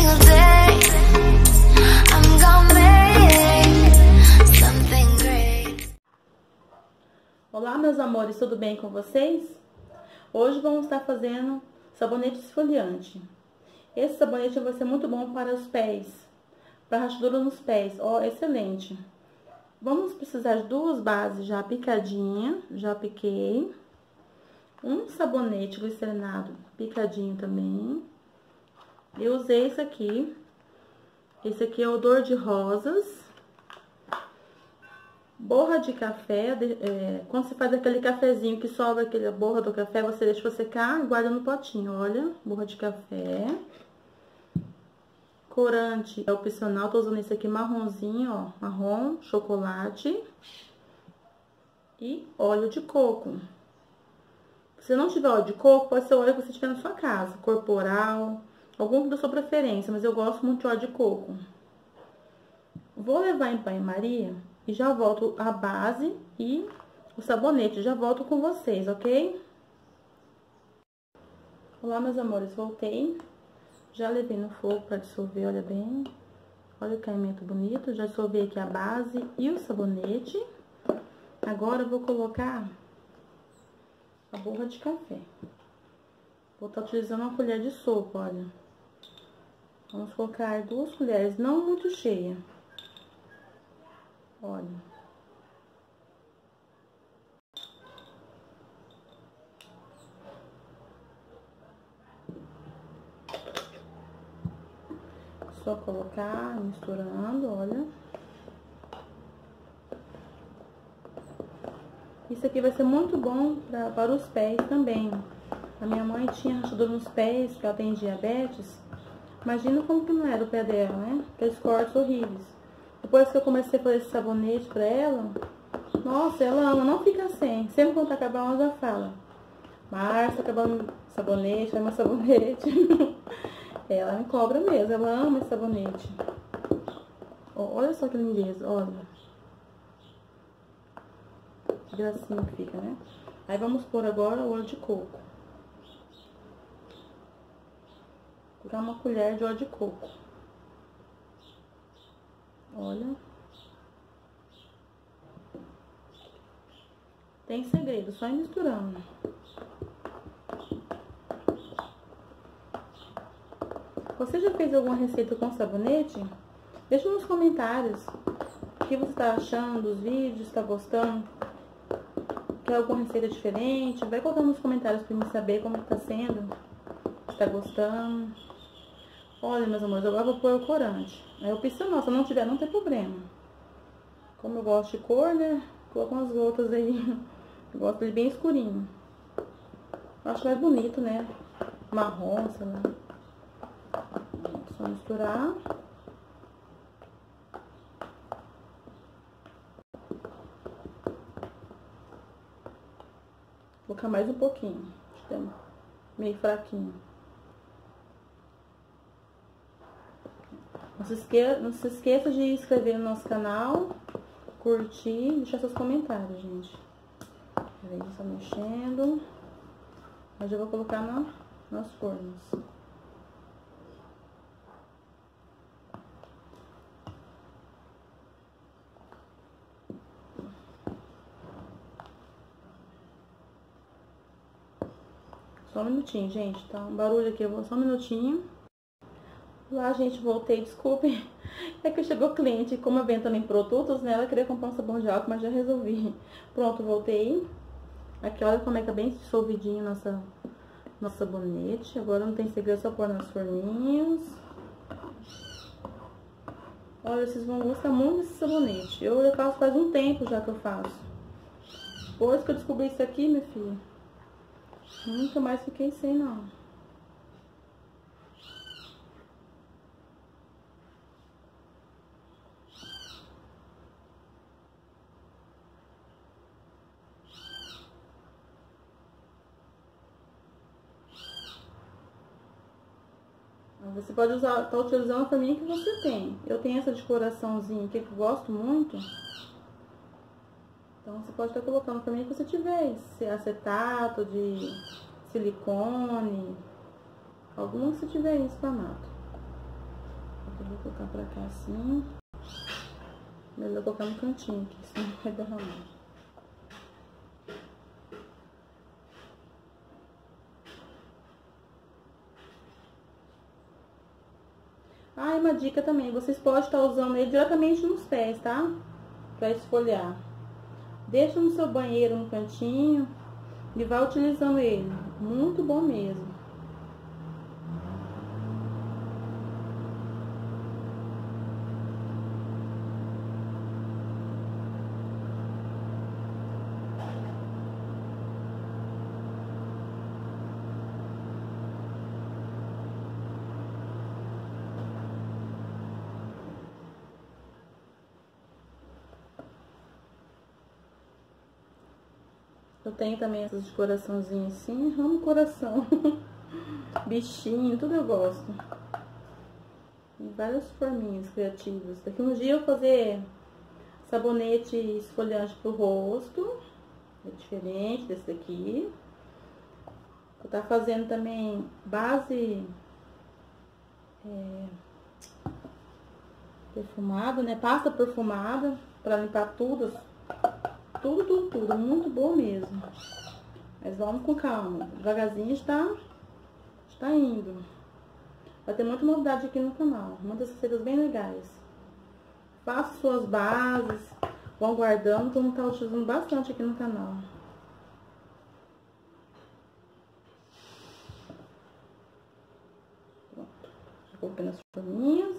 single day. I'm gonna make something great. Olá, meus amores, tudo bem com vocês? Hoje vamos estar fazendo sabonete esfoliante. Esse sabonete vai ser muito bom para os pés, para rachadura nos pés, ó, excelente. Vamos precisar de duas bases já picadinha, já piquei. Um sabonete glicerinado picadinho também. Eu usei esse aqui. Esse aqui é odor de rosas. Borra de café. Quando você faz aquele cafezinho que sobra aquela borra do café, você deixa secar e guarda no potinho, olha. Borra de café. Corante é opcional, tô usando esse aqui marronzinho, ó. Marrom, chocolate. E óleo de coco. Se não tiver óleo de coco, pode ser o óleo que você tiver na sua casa, corporal, algum da sua preferência, mas eu gosto muito de óleo de coco. Vou levar em banho-maria e já volto a base e o sabonete, já volto com vocês, ok? Olá, meus amores, voltei, já levei no fogo para dissolver, olha bem, olha o caimento bonito, já dissolvi aqui a base e o sabonete. Agora eu vou colocar a borra de café. Vou estar utilizando uma colher de sopa, olha. Vamos colocar 2 colheres, não muito cheia. Olha. Só colocar, misturando, olha. Isso aqui vai ser muito bom para os pés também. A minha mãe tinha rachadura nos pés, porque ela tem diabetes. Imagina como que não era o pé dela, né? Aqueles cortes horríveis. Depois que eu comecei a fazer esse sabonete pra ela, nossa, ela ama, não fica sem. Sempre quando tá acabando, ela já fala: Márcia, acabando sabonete, vai mais sabonete. Ela me cobra mesmo, ela ama esse sabonete. Olha só que lindeza, olha. Que gracinha que fica, né? Aí vamos pôr agora o óleo de coco. Vou colocar uma colher de óleo de coco. Olha. Tem segredo, só ir misturando. Você já fez alguma receita com sabonete? Deixa nos comentários o que você está achando dos vídeos, está gostando. Quer alguma receita diferente? Vai colocando nos comentários pra mim saber como tá sendo. Se tá gostando. Olha, meus amores, agora eu vou pôr o corante. É opcional, se não tiver, não tem problema. Como eu gosto de cor, né? Coloco umas gotas aí. Eu gosto dele bem escurinho. Eu acho mais bonito, né? Marrom, sei lá. Só misturar. Vou colocar mais um pouquinho. Acho que é meio fraquinho. Não se esqueça de se inscrever no nosso canal, curtir e deixar seus comentários, gente. Peraí, só mexendo. Eu já vou colocar nas formas. Só um minutinho, gente, tá? Um barulho aqui, eu vou só um minutinho. Lá, gente, voltei, desculpem. É que chegou cliente, como eu vendo também produtos, né? Ela queria comprar um sabão de álcool, mas já resolvi. Pronto, voltei. Aqui, olha como é que tá bem dissolvidinho nosso sabonete. Agora não tem segredo, só pôr nas forminhas. Olha, vocês vão gostar muito desse sabonete. Eu faço faz um tempo já que eu faço. Depois que eu descobri isso aqui, minha filha, nunca mais fiquei sem, não. Você pode usar, tá utilizando a forminha que você tem. Eu tenho essa de coraçãozinho aqui que eu gosto muito. Então, você pode estar colocando a forminha que você tiver. Se é acetato, de silicone, alguma que você tiver em espanato. Eu vou colocar pra cá assim. Melhor colocar no cantinho aqui, senão vai derramar. Ah, e uma dica também, vocês podem estar usando ele diretamente nos pés, tá? Pra esfoliar. Deixa no seu banheiro, no cantinho, e vai utilizando ele. Muito bom mesmo. Eu tenho também essas de coraçãozinho assim, amo coração. Bichinho, tudo eu gosto. Tem várias forminhas criativas. Daqui um dia eu vou fazer sabonete esfoliante pro rosto. É diferente desse daqui. Vou estar fazendo também base perfumada, né? Pasta perfumada pra limpar tudo. Tudo, muito bom mesmo. Mas vamos com calma, devagarzinho está indo. Vai ter muita novidade aqui no canal, muitas receitas bem legais. Faça suas bases, vão guardando, como tá utilizando bastante aqui no canal. Pronto, já coloquei nas forminhas.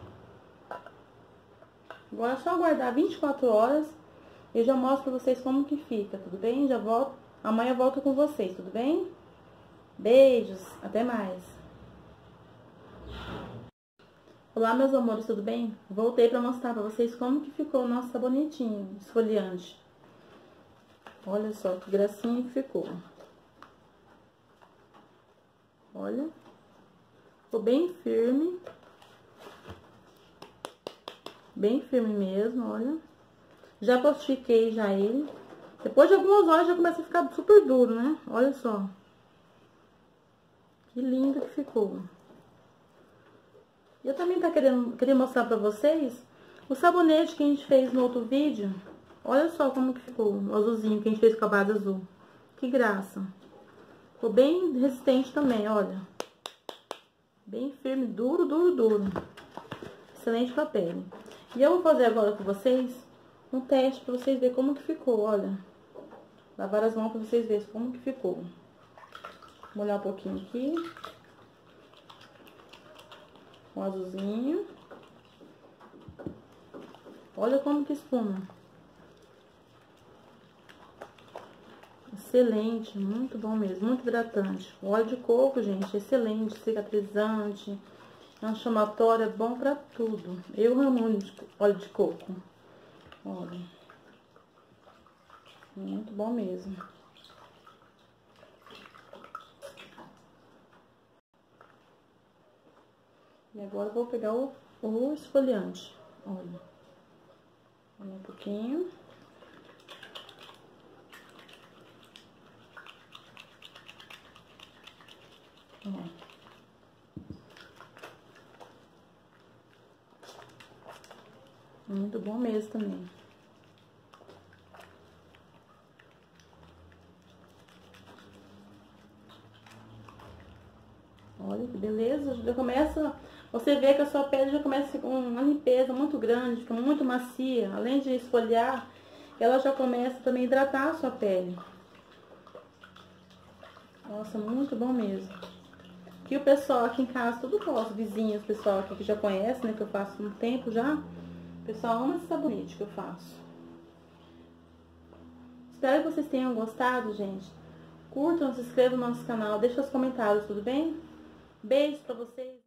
Agora é só aguardar 24 horas. Eu já mostro pra vocês como que fica, tudo bem? Já volto, amanhã eu volto com vocês, tudo bem? Beijos, até mais. Olá, meus amores, tudo bem? Voltei pra mostrar pra vocês como que ficou o nosso sabonetinho esfoliante. Olha só que gracinha que ficou. Olha. Ficou bem firme. Bem firme mesmo, olha. Já plastifiquei já ele. Depois de algumas horas já começa a ficar super duro, né? Olha só. Que lindo que ficou. Eu também queria mostrar pra vocês o sabonete que a gente fez no outro vídeo. Olha só como que ficou o azulzinho que a gente fez com a base azul. Que graça. Ficou bem resistente também, olha. Bem firme, duro. Excelente pra pele. E eu vou fazer agora com vocês um teste pra vocês verem como que ficou, olha. Lavar as mãos pra vocês verem como que ficou. Vou molhar um pouquinho aqui. Um azulzinho. Olha como que espuma. Excelente, muito bom mesmo, muito hidratante. O óleo de coco, gente, excelente, cicatrizante, anti-inflamatório, é bom pra tudo. Eu amo óleo de coco. Olha. Muito bom mesmo. E agora eu vou pegar o esfoliante. Olha. Um pouquinho. Ó. Muito bom mesmo também. Olha que beleza, já começa, você vê que a sua pele já começa com uma limpeza muito grande, fica muito macia, além de esfoliar, ela já começa também a hidratar a sua pele. Nossa, muito bom mesmo. Que o pessoal aqui em casa, tudo gosta, vizinhos, pessoal aqui que já conhece, né, que eu faço há um tempo já, o pessoal ama esse sabonete que eu faço. Espero que vocês tenham gostado, gente. Curtam, se inscrevam no nosso canal, deixem os comentários, tudo bem? Beijo pra vocês.